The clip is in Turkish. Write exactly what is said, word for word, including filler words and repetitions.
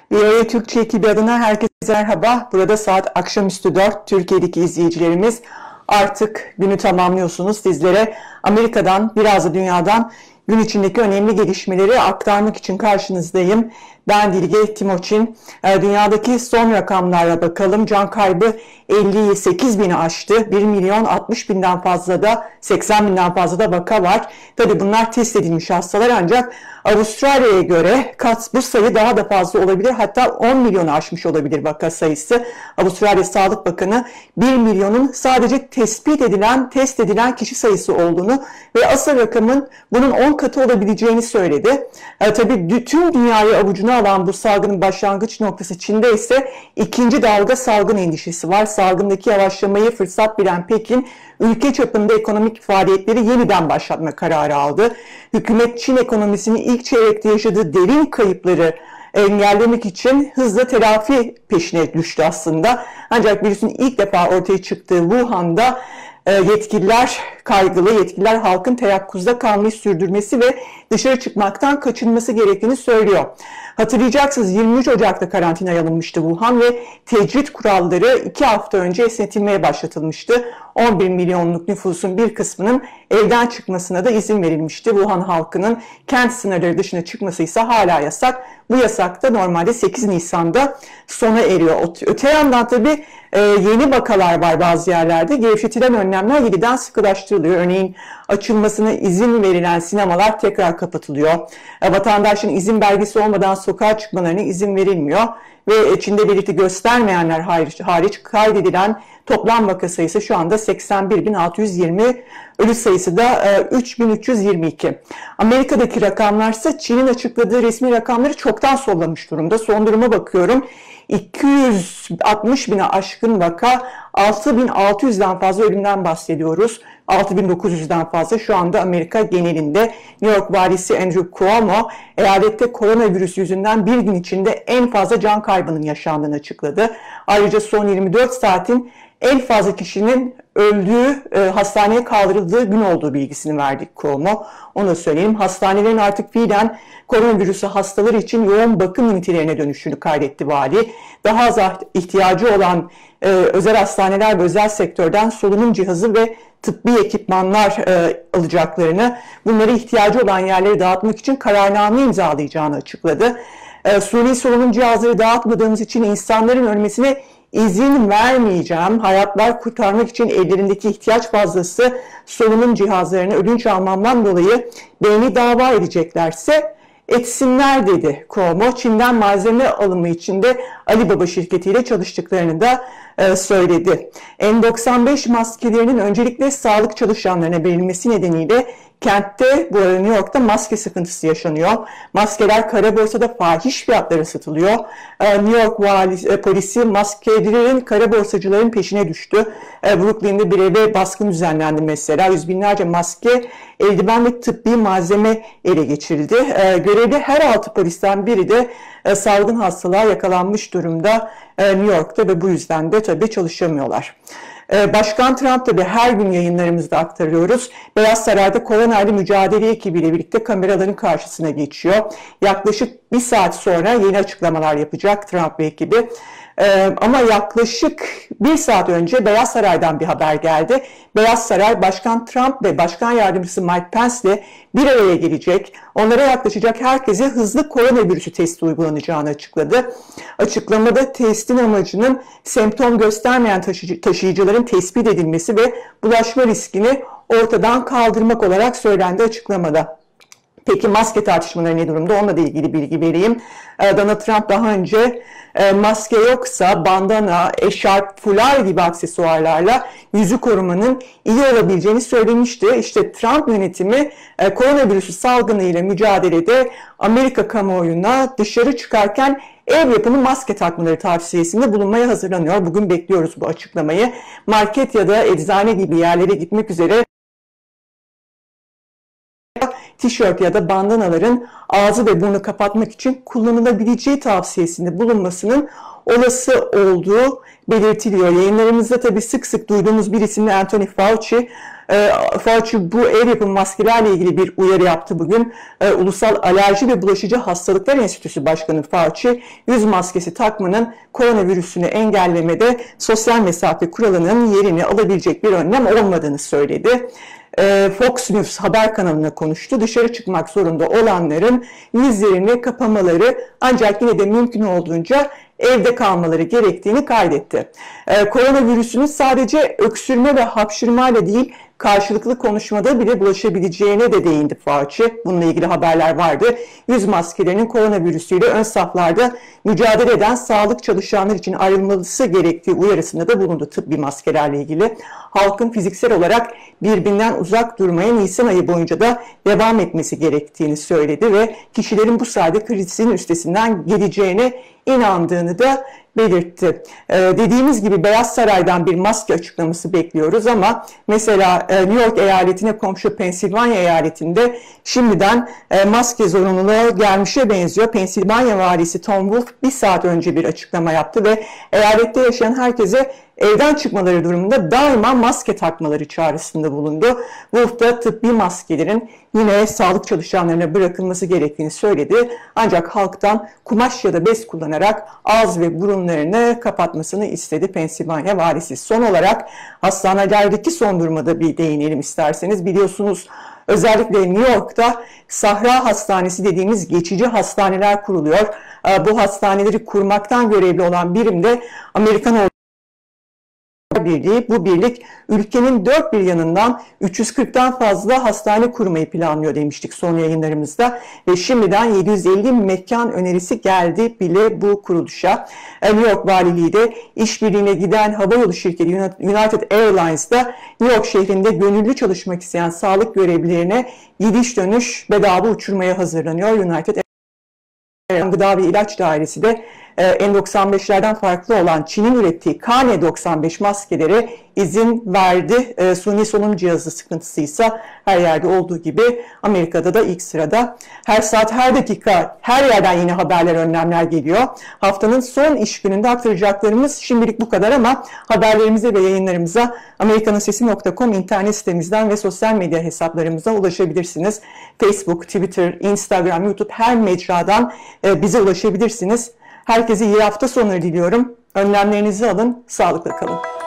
V O A Türkçe ekibi adına herkese merhaba. Burada saat akşamüstü dört. Türkiye'deki izleyicilerimiz artık günü tamamlıyorsunuz. Sizlere Amerika'dan, biraz da dünyadan gün içindeki önemli gelişmeleri aktarmak için karşınızdayım. Ben Dilge Timoçin. Dünyadaki son rakamlara bakalım. Can kaybı elli sekiz bini aştı. bir milyon altmış binden fazla da seksen binden fazla da vaka var. Tabii bunlar test edilmiş hastalar, ancak Avustralya'ya göre kat bu sayı daha da fazla olabilir. Hatta on milyonu aşmış olabilir vaka sayısı. Avustralya Sağlık Bakanı bir milyonun sadece tespit edilen, test edilen kişi sayısı olduğunu ve asıl rakamın bunun on katı olabileceğini söyledi. E, tabii tüm dünyayı avucuna alan bu salgının başlangıç noktası Çin'de ise ikinci dalga salgın endişesi var. Salgındaki yavaşlamayı fırsat bilen Pekin, ülke çapında ekonomik faaliyetleri yeniden başlatma kararı aldı. Hükümet Çin ekonomisinin ilk çeyrekte yaşadığı derin kayıpları engellemek için hızla telafi peşine düştü aslında. Ancak virüsün ilk defa ortaya çıktığı Wuhan'da yetkililer kaygılı, yetkililer halkın teyakkuzda kalmayı sürdürmesi ve dışarı çıkmaktan kaçınması gerektiğini söylüyor. Hatırlayacaksınız, yirmi üç Ocak'ta karantinaya alınmıştı Wuhan ve tecrit kuralları iki hafta önce esnetilmeye başlatılmıştı. on bir milyonluk nüfusun bir kısmının evden çıkmasına da izin verilmişti. Wuhan halkının kent sınırları dışına çıkması ise hala yasak. Bu yasak da normalde sekiz Nisan'da sona eriyor. Öte yandan tabii yeni vakalar var bazı yerlerde. Gevşetilen önlemler yeniden sıkılaştırılıyor. Örneğin açılmasına izin verilen sinemalar tekrar kapatılıyor. Vatandaşın izin belgesi olmadan sokağa çıkmalarına izin verilmiyor. Ve Çin'de belirti göstermeyenler hariç, hariç kaydedilen toplam vaka sayısı şu anda seksen bir bin altı yüz yirmi, ölü sayısı da üç bin üç yüz yirmi iki. Amerika'daki rakamlarsa Çin'in açıkladığı resmi rakamları çoktan sollamış durumda. Son duruma bakıyorum. iki yüz altmış bine aşkın vaka, altı bin altı yüzden fazla ölümden bahsediyoruz. altı bin dokuz yüzden fazla şu anda Amerika genelinde. New York valisi Andrew Cuomo, eyalette koronavirüs yüzünden bir gün içinde en fazla can kaybının yaşandığını açıkladı. Ayrıca son yirmi dört saatin en fazla kişinin öldüğü, e, hastaneye kaldırıldığı gün olduğu bilgisini verdik Cuomo. Onu da söyleyeyim. Hastanelerin artık fiilen koronavirüsü hastaları için yoğun bakım ünitelerine dönüşünü kaydetti vali. Daha az ihtiyacı olan e, özel hastaneler ve özel sektörden solunum cihazı ve tıbbi ekipmanlar e, alacaklarını, bunlara ihtiyacı olan yerleri dağıtmak için kararname imzalayacağını açıkladı. E, suni solunum cihazları dağıtmadığımız için insanların ölmesine izin vermeyeceğim. Hayatlar kurtarmak için ellerindeki ihtiyaç fazlası solunum cihazlarını ödünç almamdan dolayı beni dava edeceklerse etsinler dedi Cuomo. Çin'den malzeme alımı için de Alibaba şirketiyle çalıştıklarını da e, söyledi. N doksan beş maskelerinin öncelikle sağlık çalışanlarına verilmesi nedeniyle kentte, bu arada New York'ta maske sıkıntısı yaşanıyor. Maskeler kara borsada fahiş fiyatlara satılıyor. New York vali, polisi maskecilerin, kara borsacıların peşine düştü. Brooklyn'de bir eve baskın düzenlendi mesela. Yüz binlerce maske, eldiven ve tıbbi malzeme ele geçirildi. Görevli her altı polisten biri de salgın hastalığa yakalanmış durumda New York'ta ve bu yüzden de tabii çalışamıyorlar. Başkan Trump tabii her gün yayınlarımızda aktarıyoruz. Beyaz Saray'da koronayla mücadele ekibiyle birlikte kameraların karşısına geçiyor. Yaklaşık bir saat sonra yeni açıklamalar yapacak Trump ve ekibi. Ee, ama yaklaşık bir saat önce Beyaz Saray'dan bir haber geldi. Beyaz Saray, Başkan Trump ve Başkan Yardımcısı Mike Pence'le bir araya gelecek. Onlara yaklaşacak herkese hızlı koronavirüsü testi uygulanacağını açıkladı. Açıklamada testin amacının semptom göstermeyen taşıcı, taşıyıcıların tespit edilmesi ve bulaşma riskini ortadan kaldırmak olarak söylendi açıklamada. Peki maske tartışmaları ne durumda? Onunla da ilgili bilgi vereyim. Donald Trump daha önce maske yoksa bandana, eşarp, fular gibi aksesuarlarla yüzü korumanın iyi olabileceğini söylemişti. İşte Trump yönetimi koronavirüsü salgınıyla mücadelede Amerika kamuoyuna dışarı çıkarken ev yapımı maske takmaları tavsiyesinde bulunmaya hazırlanıyor. Bugün bekliyoruz bu açıklamayı. Market ya da eczane gibi yerlere gitmek üzere tişört ya da bandanaların ağzı ve burnu kapatmak için kullanılabileceği tavsiyesinde bulunmasının olası olduğu belirtiliyor. Yayınlarımızda tabii sık sık duyduğumuz bir isimli Anthony Fauci, E, Fauci bu el yapımı maskelerle ilgili bir uyarı yaptı bugün. E, Ulusal Alerji ve Bulaşıcı Hastalıklar Enstitüsü Başkanı Fauci, yüz maskesi takmanın koronavirüsünü engellemede sosyal mesafe kuralının yerini alabilecek bir önlem olmadığını söyledi. Fox News haber kanalına konuştu. Dışarı çıkmak zorunda olanların yüzlerini kapamaları ancak yine de mümkün olduğunca evde kalmaları gerektiğini kaydetti. Ee, koronavirüsünün sadece öksürme ve hapşırmayla değil, karşılıklı konuşmada bile bulaşabileceğine de değindi Fauci. Bununla ilgili haberler vardı. Yüz maskelerinin koronavirüsüyle ön saflarda mücadele eden sağlık çalışanlar için ayrılması gerektiği uyarısında da bulundu tıbbi maskelerle ilgili. Halkın fiziksel olarak birbirinden uzak durmaya Nisan ayı boyunca da devam etmesi gerektiğini söyledi ve kişilerin bu sayede krizin üstesinden geleceğine inandığını da belirtti. Ee, dediğimiz gibi Beyaz Saray'dan bir maske açıklaması bekliyoruz ama mesela e, New York eyaletine komşu Pensilvanya eyaletinde şimdiden e, maske zorunluluğu gelmişe benziyor. Pensilvanya valisi Tom Wolf bir saat önce bir açıklama yaptı ve eyalette yaşayan herkese evden çıkmaları durumunda daima maske takmaları çağrısında bulundu. Wolf da tıbbi maskelerin yine sağlık çalışanlarına bırakılması gerektiğini söyledi. Ancak halktan kumaş ya da bez kullanarak ağız ve burunlarını kapatmasını istedi Pensilvanya valisi. Son olarak hastanelerdeki son duruma da bir değinelim isterseniz. Biliyorsunuz özellikle New York'ta Sahra Hastanesi dediğimiz geçici hastaneler kuruluyor. Bu hastaneleri kurmaktan görevli olan birim de Amerikan Ordusu Birliği. Bu birlik ülkenin dört bir yanından üç yüz kırktan fazla hastane kurmayı planlıyor demiştik son yayınlarımızda ve şimdiden yedi yüz elli mekan önerisi geldi bile bu kuruluşa. New York Valiliği de işbirliğine giden havayolu şirketi United Airlines'da New York şehrinde gönüllü çalışmak isteyen sağlık görevlilerine gidiş dönüş bedava uçurmaya hazırlanıyor. United Gıda ve İlaç Dairesi de N doksan beşlerden farklı olan Çin'in ürettiği K N doksan beş maskelere izin verdi. E, suni solunum cihazı sıkıntısıysa her yerde olduğu gibi Amerika'da da ilk sırada. Her saat, her dakika, her yerden yine haberler, önlemler geliyor. Haftanın son iş gününde aktaracaklarımız şimdilik bu kadar ama haberlerimize ve yayınlarımıza amerikanın sesi nokta com internet sitemizden ve sosyal medya hesaplarımıza ulaşabilirsiniz. Facebook, Twitter, Instagram, YouTube her mecradan e, bize ulaşabilirsiniz. Herkese iyi hafta sonları diliyorum. Önlemlerinizi alın, sağlıkla kalın.